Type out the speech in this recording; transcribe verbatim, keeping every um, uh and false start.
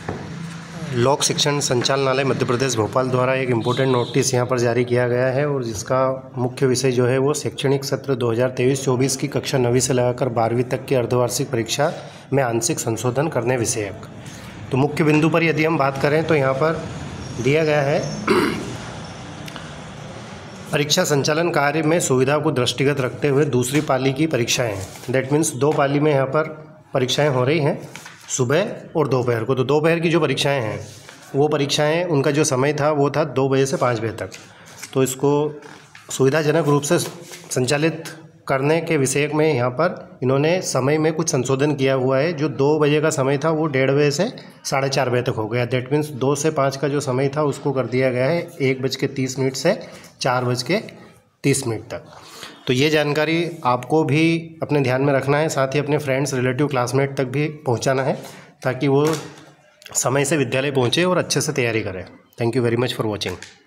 लोक शिक्षण संचालनालय मध्य प्रदेश भोपाल द्वारा एक इम्पोर्टेंट नोटिस यहाँ पर जारी किया गया है और जिसका मुख्य विषय जो है वो शैक्षणिक सत्र दो हज़ार तेईस चौबीस की कक्षा नवीं से लगाकर बारहवीं तक की अर्धवार्षिक परीक्षा में आंशिक संशोधन करने विषयक। तो मुख्य बिंदु पर यदि हम बात करें तो यहाँ पर दिया गया है परीक्षा संचालन कार्य में सुविधा को दृष्टिगत रखते हुए दूसरी पाली की परीक्षाएँ, दैट मीन्स दो पाली में यहाँ पर परीक्षाएँ हो रही हैं, सुबह और दोपहर को। तो दोपहर की जो परीक्षाएं हैं वो परीक्षाएं उनका जो समय था वो था दो बजे से पाँच बजे तक। तो इसको सुविधाजनक रूप से संचालित करने के विषय में यहाँ पर इन्होंने समय में कुछ संशोधन किया हुआ है। जो दो बजे का समय था वो डेढ़ बजे से साढ़े चार बजे तक हो गया। दैट मीन्स दो से पाँच का जो समय था उसको कर दिया गया है एक बज के तीस मिनट से चार बज के तीस मिनट तक। तो ये जानकारी आपको भी अपने ध्यान में रखना है, साथ ही अपने फ्रेंड्स, रिलेटिव, क्लासमेट तक भी पहुंचाना है ताकि वो समय से विद्यालय पहुंचे और अच्छे से तैयारी करें। Thank you very much for watching.